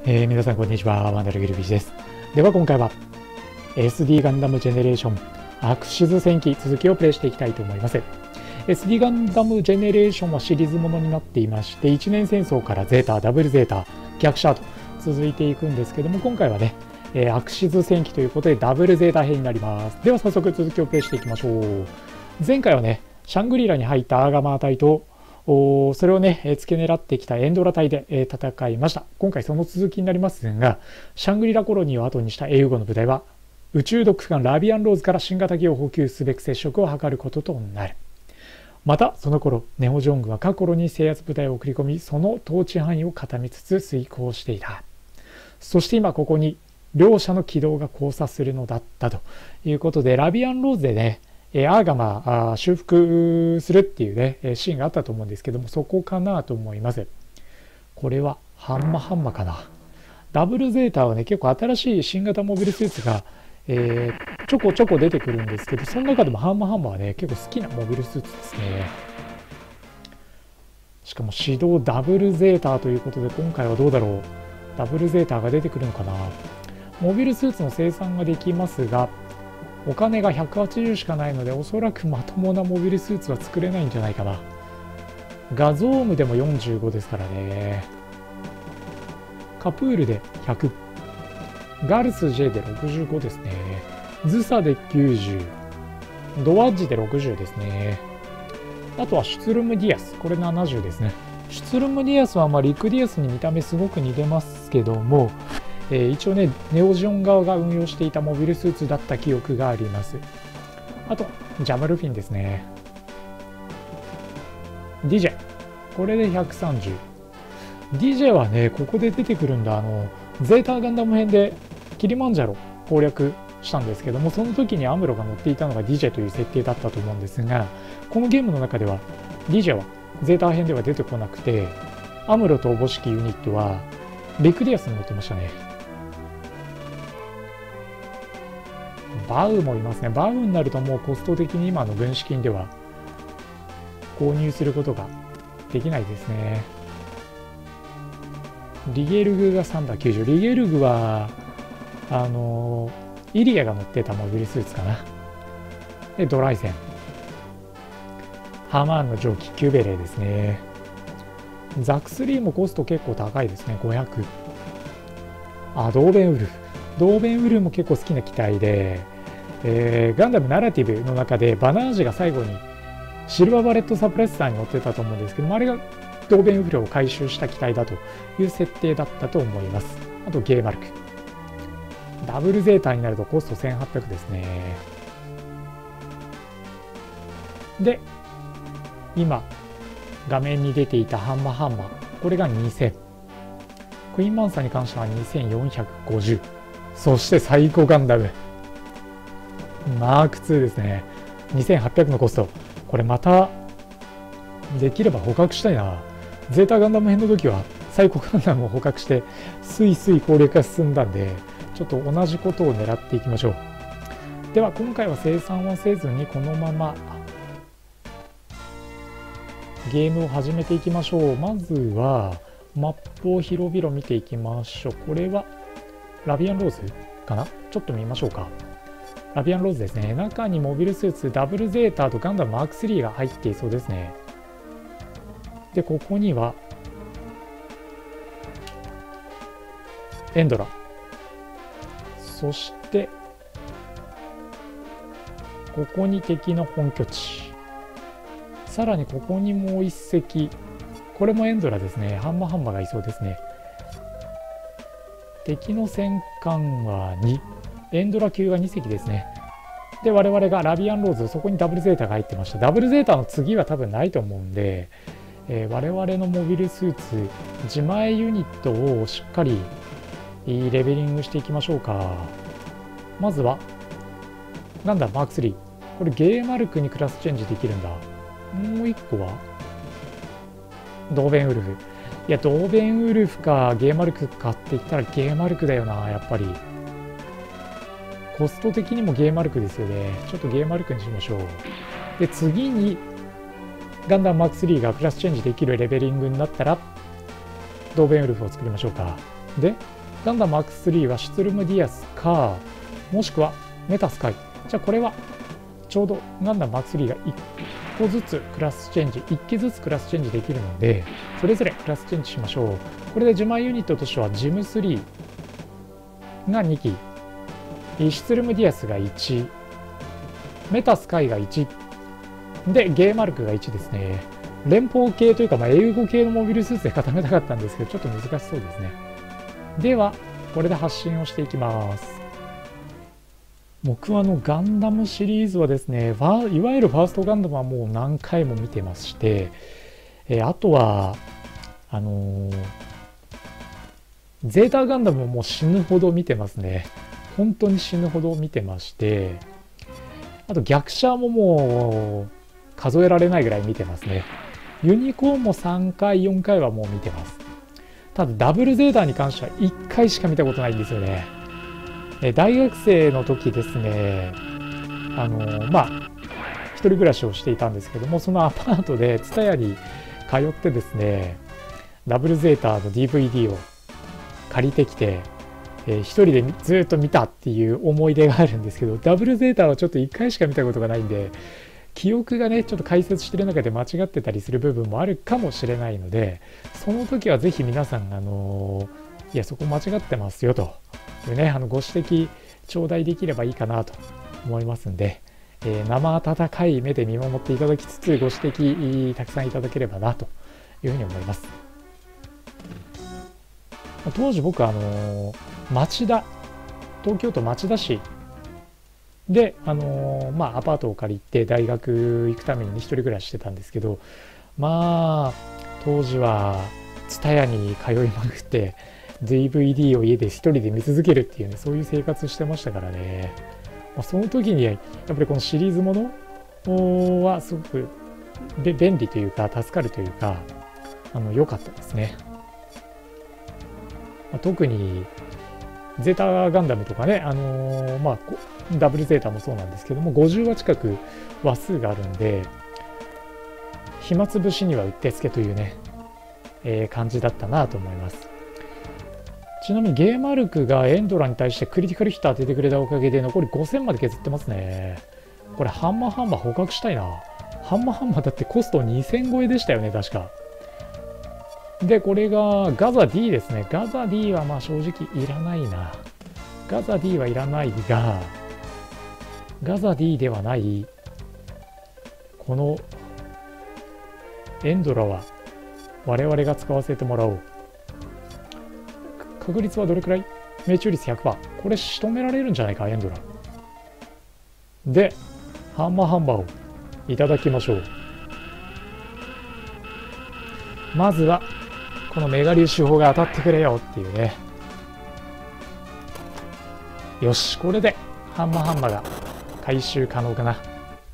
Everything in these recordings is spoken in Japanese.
皆さんこんにちは、ワンダルギルビーチです。では今回は SD ガンダムジェネレーションアクシズ戦記続きをプレイしていきたいと思います。SD ガンダムジェネレーションはシリーズものになっていまして、一年戦争からゼータ、ダブルゼータ、逆シャーと続いていくんですけども、今回はね、アクシズ戦記ということでダブルゼータ編になります。では早速続きをプレイしていきましょう。前回はね、シャングリラに入ったアーガマー隊とそれをね、付け狙ってきたエンドラ隊で戦いました。今回その続きになりますが、シャングリラコロニーを後にした英語の部隊は、宇宙ドック艦ラビアンローズから新型機を補給すべく接触を図ることとなる。また、その頃、ネオ・ジョングは各コロニー制圧部隊を送り込み、その統治範囲を固めつつ遂行していた。そして今ここに、両者の軌道が交差するのだったということで、ラビアンローズでね、アーガマ修復するっていうねシーンがあったと思うんですけども、そこかなと思います。これはハンマかな。ダブルゼータはね、結構新しい新型モビルスーツが、ちょこちょこ出てくるんですけど、その中でもハンマはね結構好きなモビルスーツですね。しかも指導ダブルゼータということで、今回はどうだろう。ダブルゼータが出てくるのかな。モビルスーツの生産ができますが、お金が180しかないので、おそらくまともなモビルスーツは作れないんじゃないかな。画像ームでも45ですからね。カプールで100、ガルス J で65ですね。ズサで90、ドワッジで60ですね。あとはシュツルムディアス、これ70ですね。シュツルムディアスはリクディアスに見た目すごく似てますけども、一応ね、ネオジオン側が運用していたモビルスーツだった記憶があります。あと、ジャマルフィンですね。DJ。これで130。DJ はね、ここで出てくるんだ。ゼータガンダム編でキリマンジャロ攻略したんですけども、その時にアムロが乗っていたのが DJ という設定だったと思うんですが、このゲームの中では DJ はゼータ編では出てこなくて、アムロとおぼしきユニットはリクディアスに乗ってましたね。バウもいますね。バウになるともうコスト的に今の軍資金では購入することができないですね。リゲルグが390。リゲルグはイリアが乗ってたモビルスーツかな。で、ドライセン。ハマーンの蒸気、キューベレーですね。ザク3もコスト結構高いですね。500。あ、ドーベンウルフ。ドーベンウルフも結構好きな機体で、ガンダムナラティブの中でバナージが最後にシルバーバレットサプレッサーに乗ってたと思うんですけども、あれがドーベンウルフを回収した機体だという設定だったと思います。あとゲーマルク。ダブルゼータになるとコスト1800ですね。で、今画面に出ていたハンマー、これが2000。クイーンマンサーに関しては2450。そしてサイコガンダムマーク2ですね。2800のコスト。これまたできれば捕獲したいな。ゼータガンダム編の時はサイコガンダムを捕獲してスイスイ攻略が進んだんで、ちょっと同じことを狙っていきましょう。では今回は生産はせずにこのままゲームを始めていきましょう。まずはマップを広々見ていきましょう。これはラビアンローズかな。ちょっと見ましょうか。ラビアンローズですね。中にモビルスーツダブルゼータとガンダムマーク3が入っていそうですね。で、ここにはエンドラ、そしてここに敵の本拠地、さらにここにもう一隻、これもエンドラですね。ハンマがいそうですね。敵の戦艦は2、エンドラ級が2隻ですね。で、我々がラビアンローズ、そこにダブルゼータが入ってました。ダブルゼータの次は多分ないと思うんで、我々のモビルスーツ、自前ユニットをしっかりレベリングしていきましょうか。まずは、なんだ、マーク3。これゲーマルクにクラスチェンジできるんだ。もう一個は、ドーベンウルフ。いや、ドーベンウルフかゲーマルクかって言ったらゲーマルクだよな、やっぱり。コスト的にもゲーマルクですよね。ちょっとゲーマルクにしましょう。で、次に、ガンダムマーク3がクラスチェンジできるレベリングになったら、ドーベンウルフを作りましょうか。で、 ガンダムマーク3はシュツルムディアスか、もしくはメタスカイ。じゃあこれはちょうどガンダムマーク3が1個ずつクラスチェンジ、1機ずつクラスチェンジできるので、それぞれクラスチェンジしましょう。これで自前ユニットとしてはジム3が2機、シュツルムディアスが1、メタスカイが1で、ゲーマルクが1ですね。連邦系というか、英語系のモビルスーツで固めたかったんですけど、ちょっと難しそうですね。ではこれで発信をしていきます。僕はガンダムシリーズはですね、いわゆるファーストガンダムはもう何回も見てまして、あとはゼータガンダムももう死ぬほど見てますね。本当に死ぬほど見てまして、あと逆者ももう数えられないぐらい見てますね。ユニコーンも3回4回はもう見てます。ただダブルゼータに関しては1回しか見たことないんですよね。大学生の時ですね、一人暮らしをしていたんですけども、そのアパートでTSUTAYAに通ってですね、ダブルゼータの DVD を借りてきて、一人でずっと見たっていう思い出があるんですけど、ダブルゼータはちょっと1回しか見たことがないんで、記憶がねちょっと解説してる中で間違ってたりする部分もあるかもしれないので、その時はぜひ皆さんいやそこ間違ってますよというね、ご指摘頂戴できればいいかなと思いますんで、生温かい目で見守っていただきつつ、ご指摘たくさんいただければなというふうに思います。当時僕東京都町田市でアパートを借りて大学行くために一人暮らししてたんですけど、当時はTSUTAYAに通いまくって DVD を家で一人で見続けるっていうね、そういう生活してましたからね。その時にやっぱりこのシリーズものはすごく便利というか助かるというか良かったですね。特にゼータガンダムとかね、ダブルゼータもそうなんですけども、50話近く話数があるんで、暇つぶしにはうってつけというね、感じだったなと思います。ちなみにゲーマルクがエンドラに対してクリティカルヒット当ててくれたおかげで残り5000まで削ってますね。これハンマー捕獲したいな。ハンマーだってコスト2000超えでしたよね確か。でこれがガザ D ですね。ガザ D は正直いらないな。ガザ D はいらないが、ガザ D ではないこのエンドラは我々が使わせてもらおう。確率はどれくらい？命中率 100%。これ仕留められるんじゃないかエンドラで、ハンマーをいただきましょう。まずはこのメガ粒子砲が当たってくれよっていうね。よし、これでハンマーが回収可能かな。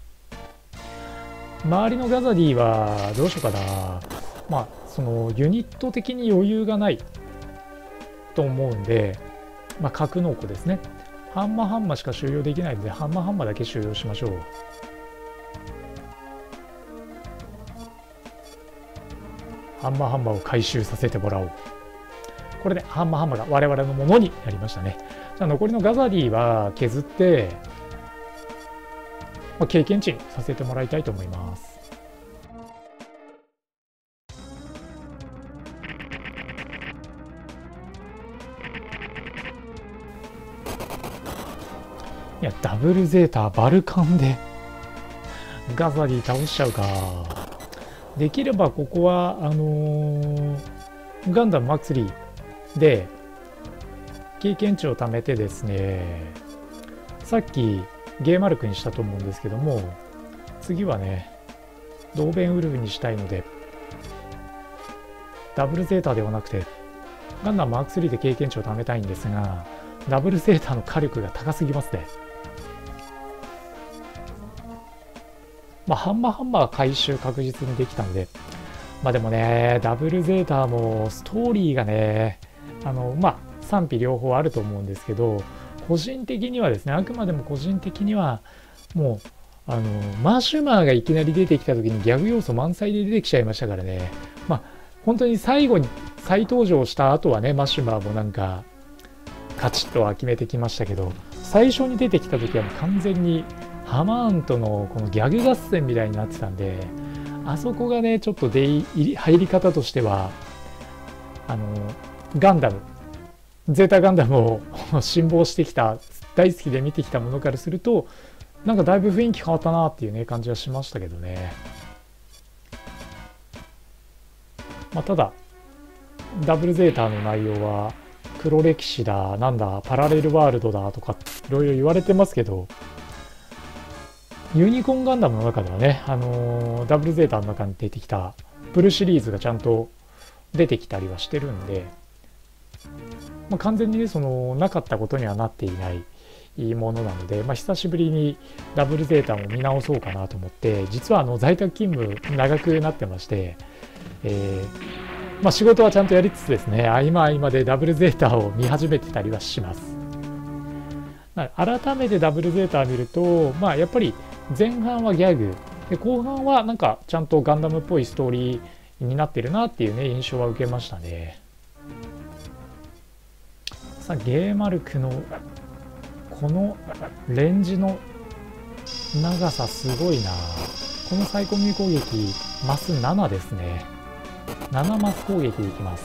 周りのガザディはどうしようかな。そのユニット的に余裕がないと思うんで、格納庫ですね。ハンマーしか収容できないので、ハンマーだけ収容しましょう。ハンマーを回収させてもらおう。これでハンマーが我々のものになりましたね。じゃあ残りのガザディは削って、経験値にさせてもらいたいと思います。いや、ダブルゼータバルカンでガザディ倒しちゃうか。できればここはガンダムマックス3で経験値を貯めてですね、さっきゲーマルクにしたと思うんですけども、次はねドーベンウルフにしたいので、ダブルゼータではなくてガンダムマーク3で経験値を貯めたいんですが、ダブルゼータの火力が高すぎますね。ハンマー回収確実にできたので、でもねダブルゼータもストーリーがね賛否両方あると思うんですけど、個人的にはですね、あくまでも個人的にはもうマシュマーがいきなり出てきた時にギャグ要素満載で出てきちゃいましたからね。本当に最後に再登場した後はね、マシュマーもなんかカチッとは決めてきましたけど、最初に出てきた時はもう完全にハマーンとのこのギャグ合戦みたいになってたんで、あそこがねちょっと入り方としてはガンダムゼータガンダムを辛抱してきた、大好きで見てきたものからするとなんかだいぶ雰囲気変わったなっていうね感じはしましたけどね。まあ、ただダブルゼータの内容は黒歴史だなんだパラレルワールドだとかいろいろ言われてますけど、ユニコーンガンダムの中ではね、ダブルゼータの中に出てきたプルシリーズがちゃんと出てきたりはしてるんで、まあ、完全にねそのなかったことにはなっていないものなので、まあ、久しぶりにダブルゼータも見直そうかなと思って、実は在宅勤務長くなってまして、まあ、仕事はちゃんとやりつつですね、合間合間でダブルゼータを見始めてたりはします。改めてダブルゼータを見ると、まあ、やっぱり前半はギャグで後半はなんかちゃんとガンダムっぽいストーリーになってるなっていうね印象は受けましたね。さあゲーマルクのこのレンジの長さすごいな。このサイコミュ攻撃マス7ですね。7マス攻撃でいきます。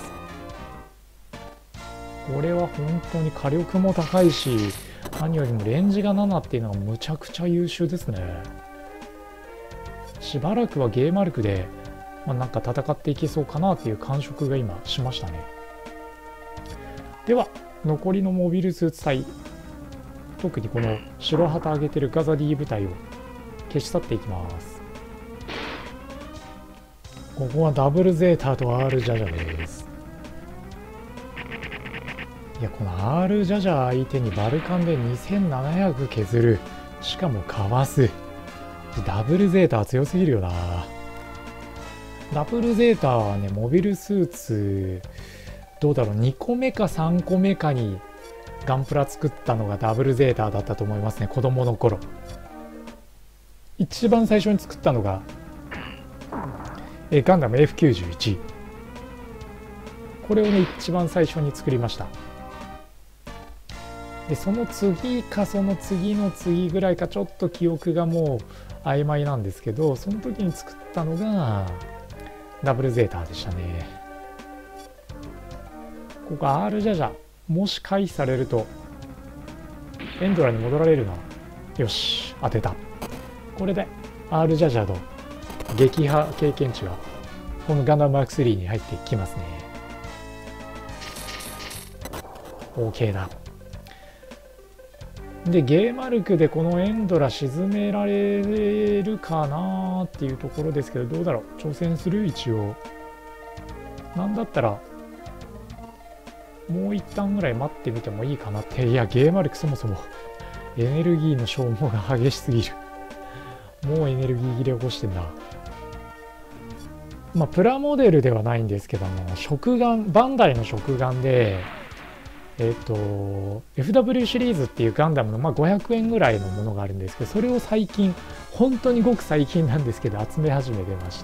これは本当に火力も高いし、何よりもレンジが7っていうのはむちゃくちゃ優秀ですね。しばらくはゲーマルクで、なんか戦っていけそうかなっていう感触が今しましたね。では残りのモビルスーツ隊、特にこの白旗上げてるガザディ部隊を消し去っていきます。ここはダブルゼータと R ジャジャです。いやこの R ジャジャ相手にバルカンで2700削る、しかもかわす。ダブルゼータは強すぎるよな。ダブルゼータはねモビルスーツどうだろう、2個目か3個目かにガンプラ作ったのがダブルゼータだったと思いますね。子供の頃一番最初に作ったのがガンダム F91、 これをね一番最初に作りました。でその次かその次の次ぐらいかちょっと記憶がもう曖昧なんですけど、その時に作ったのがダブルゼータでしたね。ここ R ジャジャもし回避されるとエンドラに戻られるな。よし当てた。これで R ジャジャの撃破経験値がこのガンダムマーク3に入ってきますね。 OK だ。でゲーマルクでこのエンドラ沈められるかなっていうところですけど、どうだろう、挑戦する。一応なんだったらもう一旦ぐらい待ってみてもいいかなって。いやゲーマルクそもそもエネルギーの消耗が激しすぎる。もうエネルギー切れ起こしてんだ。まあプラモデルではないんですけども、食玩、バンダイの食玩でFW シリーズっていうガンダムの500円ぐらいのものがあるんですけど、それを最近本当にごく最近なんですけど集め始めてまして、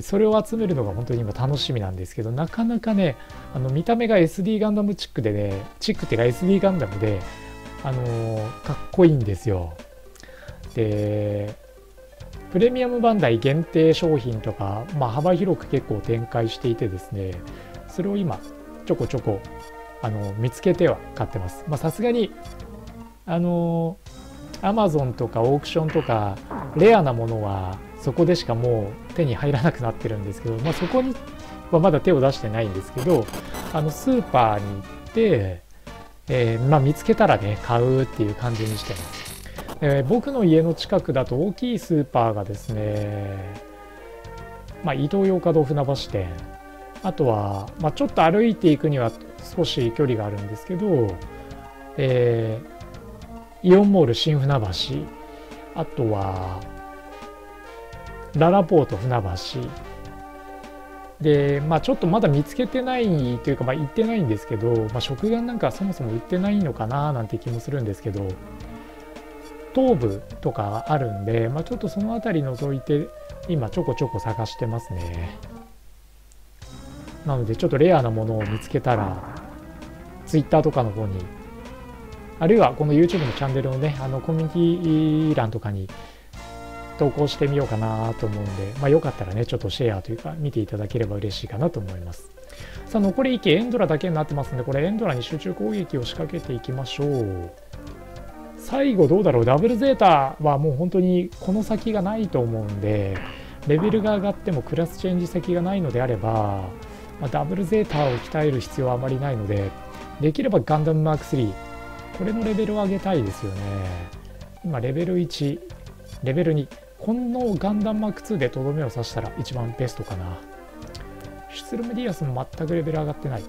それを集めるのが本当に今楽しみなんですけど、なかなかね見た目が SD ガンダムチックでね、チックっていうか SD ガンダムでかっこいいんですよ。でプレミアムバンダイ限定商品とか、幅広く結構展開していてですね、それを今ちょこちょこ見つけては買ってます。さすがにAmazon とかオークションとかレアなものはそこでしかもう手に入らなくなってるんですけど、そこにはまだ手を出してないんですけど、スーパーに行って、見つけたらね買うっていう感じにしてます。僕の家の近くだと大きいスーパーがですね、イトーヨーカドー船橋店、あとは、ちょっと歩いていくには少し距離があるんですけど、イオンモール新船橋、あとはララポート船橋で、ちょっとまだ見つけてないというか、行ってないんですけど、食玩なんかそもそも売ってないのかななんて気もするんですけど、東部とかあるんで、ちょっとその辺り覗いて今ちょこちょこ探してますね。なのでちょっとレアなものを見つけたら Twitter とかの方に、あるいはこの YouTube のチャンネルのね、コミュニティ欄とかに投稿してみようかなと思うんで、よかったらね、ちょっとシェアというか見ていただければ嬉しいかなと思います。さあ、残り1機エンドラだけになってますんで、これエンドラに集中攻撃を仕掛けていきましょう。最後どうだろう、ダブルゼータはもう本当にこの先がないと思うんで、レベルが上がってもクラスチェンジ先がないのであれば、ダブルゼータを鍛える必要はあまりないので、できればガンダムマーク3、これのレベルを上げたいですよね。今レベル1、レベル2、このガンダムマーク2でとどめを刺したら一番ベストかな。シュツルムディアスも全くレベル上がってない。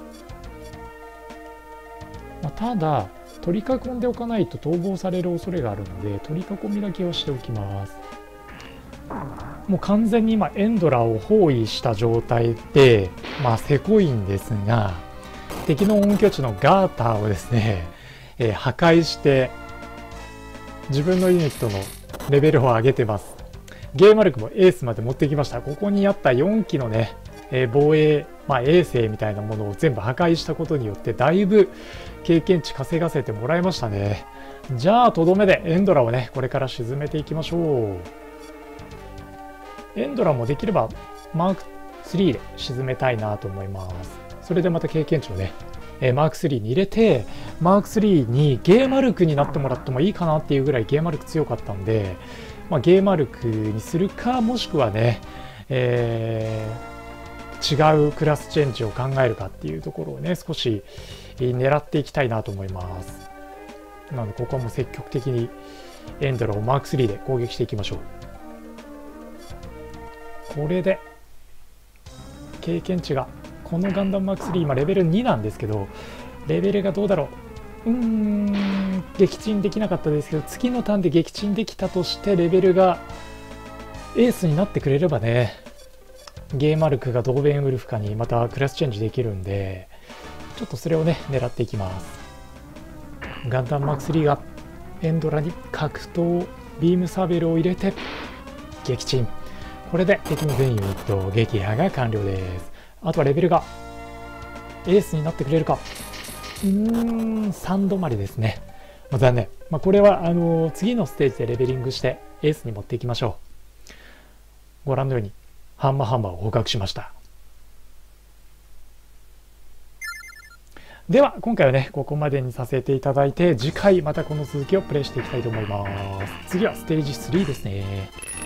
ただ取り囲んでおかないと逃亡される恐れがあるので、取り囲みだけをしておきます。もう完全に今エンドラを包囲した状態で、せこいんですが、敵の本拠地のガーターをですね、破壊して自分のユニットのレベルを上げてます。ゲーマルクもエースまで持ってきました。ここにあった4機のね、防衛、衛星みたいなものを全部破壊したことによってだいぶ経験値稼がせてもらいましたね。じゃあとどめでエンドラをね、これから沈めていきましょう。エンドラもできればマーク3で沈めたいなと思います。それでまた経験値をね、マーク3に入れて、マーク3にゲーマルクになってもらってもいいかなっていうぐらいゲーマルク強かったんで、ゲーマルクにするか、もしくはね、違うクラスチェンジを考えるかっていうところをね、少し狙っていきたいなと思います。なのでここはもう積極的にエンドラをマーク3で攻撃していきましょう。これで経験値が、このガンダムマーク3今レベル2なんですけど、レベルがどうだろう、撃沈できなかったですけど、次のターンで撃沈できたとしてレベルがエースになってくれればね、ゲーマルクがドーベンウルフカにまたクラスチェンジできるんで、ちょっとそれをね狙っていきます。ガンダムマーク3がエンドラに格闘ビームサーベルを入れて撃沈。これで敵の全ユニット撃破が完了です。あとはレベルがエースになってくれるか。3止まりですね。残念。これは次のステージでレベリングしてエースに持っていきましょう。ご覧のようにハンマーを捕獲しました。では今回はねここまでにさせていただいて、次回またこの続きをプレイしていきたいと思います。次はステージ3ですね。